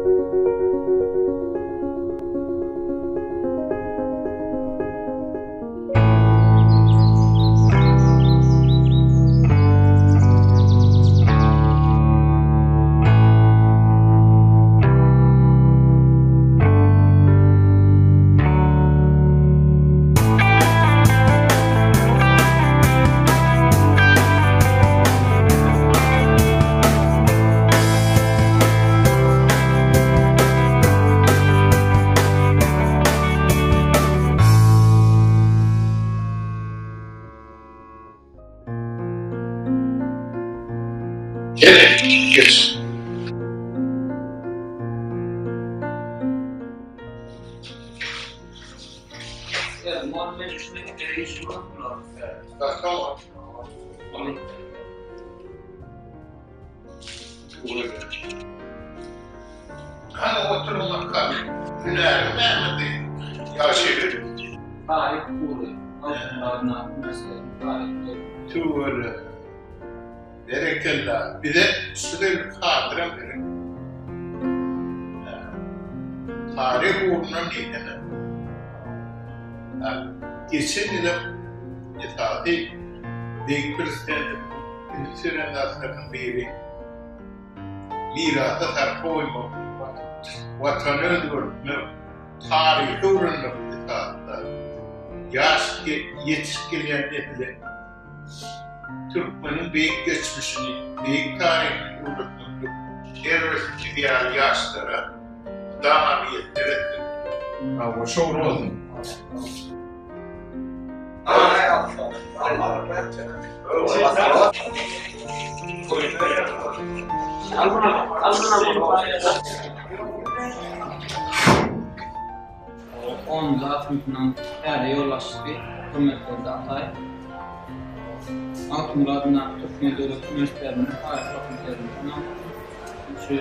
Geç. Muhammed üstündeki değişimi hatırlar. Tamam. Hani oturmak kalk. Hüner Mehmet'i yaşayır. Tarih kuru. Altınlarına mesela tarih kuru. Tuğru. Berekella. Bir de sürekli kadra verin. Tarih uğruna neyden? Geçen yılım Fatih Büyük President'in İngiltere Nasrı'nın biri mirada sarf koyma vatanı öldürme tarihi uğruna Fatih'ta yaş yetişkilerle Türkmen'in büyük geçmişini, büyük tarihini unutmadık. Terörist diğer yaşlara damamiyetlere Ama şov olsun. On zatından her yollaştı hürmetlerinde Atay. Altın adına Türkiye Devlet Üniversitelerinin tarih fakültelerinden şu